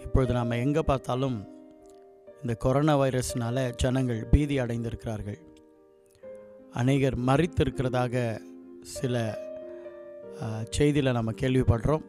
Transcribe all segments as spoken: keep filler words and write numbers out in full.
இப்பொழுது நாம் எங்கே பார்த்தாலும் இந்த கொரோனா வைரஸ்னால ஜனங்கள் பீதி அடைந்திருக்கிறார்கள். அநேகர் மரித்திருக்கிறதாக சில செய்தியில் நம்ம கேள்விப்படுறோம்.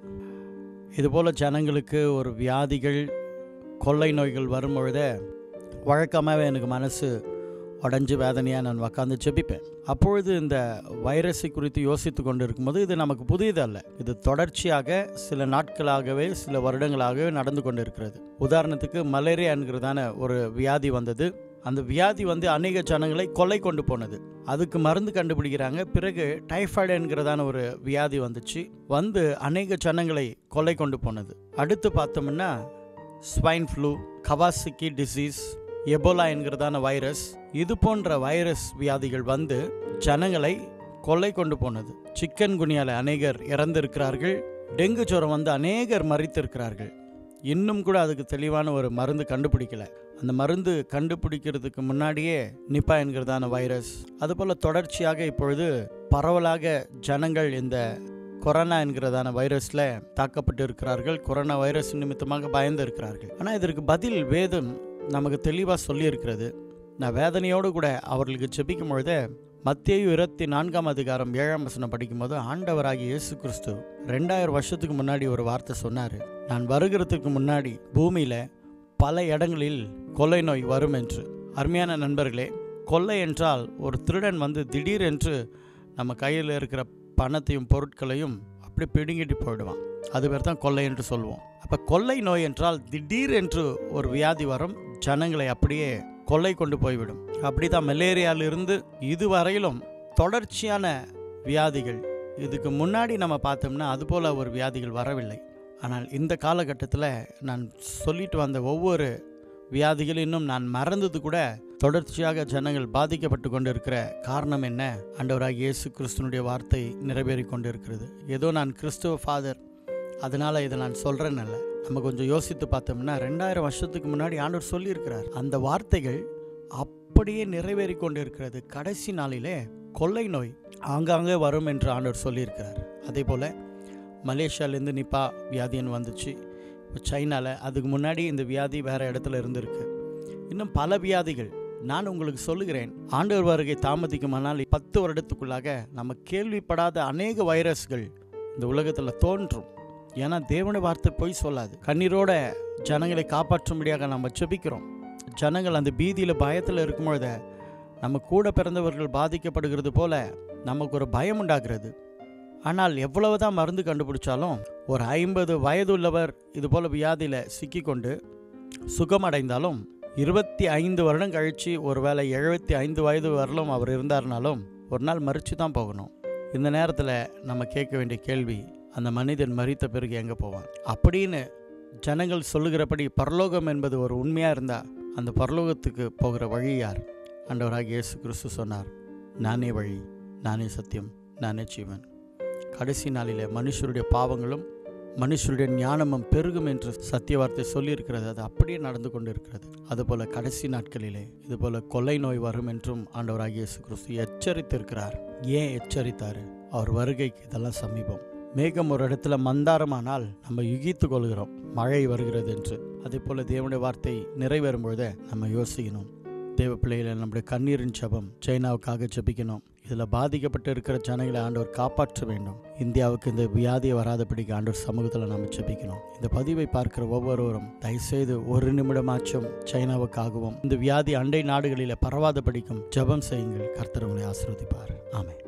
இதுபோல் ஜனங்களுக்கு ஒரு வியாதிகள், கொள்ளை நோய்கள் வரும்பொழுதே வழக்கமாகவே எனக்கு மனசு உடஞ்சி வேதனையாக நான் உட்காந்து ஜெபிப்பேன். அப்பொழுது இந்த வைரஸை குறித்து யோசித்து கொண்டு இருக்கும்போது இது நமக்கு புதியதல்ல. இது தொடர்ச்சியாக சில நாட்களாகவே சில வருடங்களாகவே நடந்து கொண்டு இருக்கிறது. உதாரணத்துக்கு மலேரியா என்கிறதான ஒரு வியாதி வந்தது. அந்த வியாதி வந்து அநேக ஜனங்களை கொள்ளை கொண்டு போனது. அதுக்கு மருந்து கண்டுபிடிக்கிறாங்க. பிறகு டைஃபாய்டு என்கிறதான ஒரு வியாதி வந்துச்சு, வந்து அநேக ஜனங்களை கொள்ளை கொண்டு போனது. அடுத்து பார்த்தோம்னா swine flu, Kawasaki disease, Ebola என்கிறதான வைரஸ், இது போன்ற வைரஸ் வியாதிகள் வந்து ஜனங்களை கொள்ளை கொண்டு போனது. சிக்கன் குனியால அநேகர் இறந்திருக்கிறார்கள். டெங்கு ஜுரம் வந்து அநேகர் மரித்திருக்கிறார்கள். இன்னும் கூட அதுக்கு தெளிவான ஒரு மருந்து கண்டுபிடிக்கல. அந்த மருந்து கண்டுபிடிக்கிறதுக்கு முன்னாடியே நிப்பா என்கிறதான வைரஸ், அதுபோல் தொடர்ச்சியாக இப்பொழுது பரவலாக ஜனங்கள் இந்த கொரோனா என்கிறதான வைரஸில் தாக்கப்பட்டு இருக்கிறார்கள். கொரோனா வைரஸ் நிமித்தமாக பயந்து இருக்கிறார்கள். ஆனால் இதற்கு பதில் வேதம் நமக்கு தெளிவாக சொல்லியிருக்கிறது. நான் வேதனையோடு கூட அவர்களுக்கு ஜெபிக்கும் பொழுதே மத்தேயு இருபத்தி நான்காம் அதிகாரம் ஏழாம் வசனம் படிக்கும்போது ஆண்டவராகிய இயேசு கிறிஸ்து ரெண்டாயிரம் வருஷத்துக்கு முன்னாடி ஒரு வார்த்தை சொன்னார். நான் வருகிறதுக்கு முன்னாடி பூமியில் பல இடங்களில் கொள்ளை நோய் வரும் என்று. அருமையான நண்பர்களே, கொள்ளை என்றால் ஒரு திருடன் வந்து திடீரென்று நம்ம கையில் இருக்கிற பணத்தையும் பொருட்களையும் அப்படி பிடுங்கிட்டு போயிடுவான். அது பேர் தான் கொள்ளை என்று சொல்லுவோம். அப்போ கொள்ளை நோய் என்றால் திடீர் என்று ஒரு வியாதி வரும், ஜனங்களை அப்படியே கொள்ளை கொண்டு போய்விடும். அப்படி தான் மலேரியாவிலிருந்து இதுவரையிலும் தொடர்ச்சியான வியாதிகள். இதுக்கு முன்னாடி நம்ம பார்த்தோம்னா அதுபோல் ஒரு வியாதிகள் வரவில்லை. ஆனால் இந்த காலகட்டத்தில் நான் சொல்லிட்டு வந்த ஒவ்வொரு வியாதிகள் இன்னும் நான் மறந்தது கூட தொடர்ச்சியாக ஜனங்கள் பாதிக்கப்பட்டு கொண்டு இருக்கிற காரணம் என்ன? ஆண்டவராகிய இயேசு கிறிஸ்துனுடைய வார்த்தை நிறைவேறி கொண்டு இருக்கிறது. ஏதோ நான் கிறிஸ்துவ ஃபாதர் அதனால் இதை நான் சொல்கிறேன்னு இல்லை. நம்ம கொஞ்சம் யோசித்து பார்த்தோம்னா ரெண்டாயிரம் வருஷத்துக்கு முன்னாடி ஆண்டவர் சொல்லியிருக்கிறார். அந்த வார்த்தைகள் அப்படியே நிறைவேறி கொண்டு இருக்கிறது. கடைசி நாளிலே கொள்ளை நோய் ஆங்காங்கே வரும் என்று ஆண்டவர் சொல்லியிருக்கிறார். அதே போல் மலேசியாவிலேருந்து நிப்பா வியாதின்னு வந்துச்சு. இப்போ சைனாவில் அதுக்கு முன்னாடி இந்த வியாதி வேறு இடத்துல இருந்திருக்கு. இன்னும் பல வியாதிகள். நான் உங்களுக்கு சொல்லுகிறேன், ஆண்டவர் வருகை தாமதிக்குமானால் பத்து வருடத்துக்குள்ளாக நம்ம கேள்விப்படாத அநேக வைரஸ்கள் இந்த உலகத்தில் தோன்றும். ஏன்னா தேவனுடைய வார்த்தை போய் சொல்லாது. கண்ணீரோட ஜனங்களை காப்பாற்றும்படியாக நம்ம ஜெபிக்கிறோம். ஜனங்கள் அந்த பீதியில் பயத்தில் இருக்கும்பொழுது நம்ம கூட பிறந்தவர்கள் பாதிக்கப்படுகிறது போல நமக்கு ஒரு பயம் உண்டாகிறது. ஆனால் எவ்வளவு தான் மருந்து கண்டுபிடிச்சாலும் ஒரு ஐம்பது வயது உள்ளவர் இது போல் வியாதியில் சிக்கிக்கொண்டு சுகமடைந்தாலும் இருபத்தி ஐந்து வருடம் கழித்து ஒரு வேளை எழுபத்தி ஐந்து வயது வரலும் அவர் இருந்தார்னாலும் ஒரு நாள் மறித்து தான் போகணும். இந்த நேரத்தில் நம்ம கேட்க வேண்டிய கேள்வி, அந்த மனிதன் மரித்த பிறகு எங்கே போவான் அப்படின்னு ஜனங்கள் சொல்லுகிறபடி பரலோகம் என்பது ஒரு உண்மையாக இருந்தால் அந்த பரலோகத்துக்கு போகிற வழி யார்? ஆண்டவராகிய இயேசு கிறிஸ்து சொன்னார், நானே வழி, நானே சத்தியம், நானே ஜீவன். கடைசி நாளில் மனுஷருடைய பாவங்களும் மனுஷருடைய ஞானமும் பெருகும் என்று சத்திய வார்த்தை சொல்லியிருக்கிறது. அது அப்படியே நடந்து கொண்டு இருக்கிறது. அதுபோல் கடைசி நாட்களிலே இதுபோல் கொள்ளை நோய் வரும் என்றும் ஆண்டவராகிய இயேசு கிறிஸ்து எச்சரித்திருக்கிறார். ஏன் எச்சரித்தார்? அவர் வருகைக்கு இதெல்லாம் சமீபம். மேகம் ஒரு இடத்துல மந்தாரமானால் நம்ம யுகித்து கொள்கிறோம் மழை வருகிறது என்று. அதே போல் தேவனுடைய வார்த்தை நிறைவேறும் பொழுதே நம்ம யோசிக்கணும். தேவ பிள்ளைகளை நம்முடைய கண்ணீரின் ஜெபம் சைனாவுக்காக ஜெபிக்கணும். இதில் பாதிக்கப்பட்டு இருக்கிற ஜனங்களை ஆண்டவர் காப்பாற்ற வேண்டும். இந்தியாவுக்கு இந்த வியாதியை வராதபடிக்கு ஆண்டவர் சமூகத்தில் நாம் ஜெபிக்கணும். இந்த பதிவை பார்க்கிற ஒவ்வொருவரும் தயவுசெய்து ஒரு நிமிடமாச்சும் சைனாவுக்காகவும் இந்த வியாதி அண்டை நாடுகளில் பரவாதபடிக்கும் ஜெபம் செய்யுங்கள். கர்த்தர் உங்களை ஆசீர்வதிப்பார். ஆமென்.